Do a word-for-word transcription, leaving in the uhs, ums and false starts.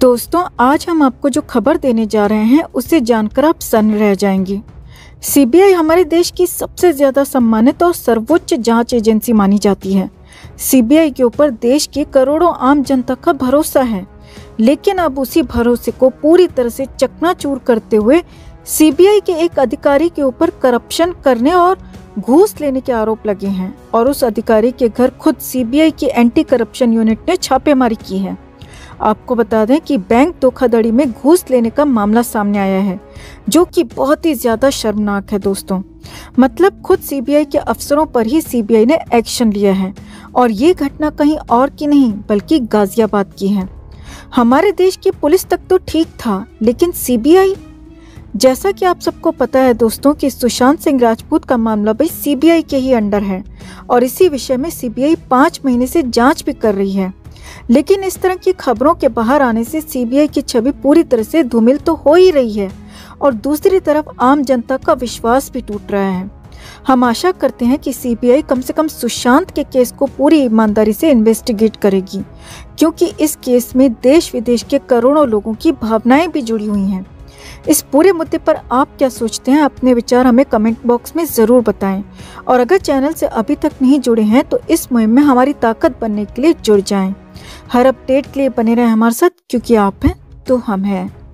दोस्तों, आज हम आपको जो खबर देने जा रहे हैं उसे जानकर आप सन्न रह जाएंगे। सीबीआई हमारे देश की सबसे ज्यादा सम्मानित और सर्वोच्च जांच एजेंसी मानी जाती है। सीबीआई के ऊपर देश के करोड़ों आम जनता का भरोसा है, लेकिन अब उसी भरोसे को पूरी तरह से चकनाचूर करते हुए सीबीआई के एक अधिकारी के ऊपर करप्शन करने और घूस लेने के आरोप लगे हैं और उस अधिकारी के घर खुद सीबीआई की एंटी करप्शन यूनिट ने छापेमारी की है। आपको बता दें कि बैंक धोखाधड़ी में घूस लेने का मामला सामने आया है, जो कि बहुत ही ज्यादा शर्मनाक है दोस्तों। मतलब खुद सीबीआई के अफसरों पर ही सीबीआई ने एक्शन लिया है और ये घटना कहीं और की नहीं बल्कि गाजियाबाद की है। हमारे देश की पुलिस तक तो ठीक था, लेकिन सीबीआई, जैसा कि आप सबको पता है दोस्तों कि सुशांत सिंह राजपूत का मामला भी सीबीआई के ही अंडर है और इसी विषय में सीबीआई पाँच महीने से जांच भी कर रही है। लेकिन इस तरह की खबरों के बाहर आने से सीबीआई की छवि पूरी तरह से धूमिल तो हो ही रही है और दूसरी तरफ आम जनता का विश्वास भी टूट रहा है। हम आशा करते हैं कि सीबीआई कम से कम सुशांत के केस को पूरी ईमानदारी से इन्वेस्टिगेट करेगी, क्योंकि इस केस में देश विदेश के करोड़ों लोगों की भावनाएं भी जुड़ी हुई हैं। इस पूरे मुद्दे पर आप क्या सोचते हैं? अपने विचार हमें कमेंट बॉक्स में ज़रूर बताएं और अगर चैनल से अभी तक नहीं जुड़े हैं तो इस मुहिम में हमारी ताकत बनने के लिए जुड़ जाएं। हर अपडेट के लिए बने रहें हमारे साथ, क्योंकि आप हैं तो हम हैं।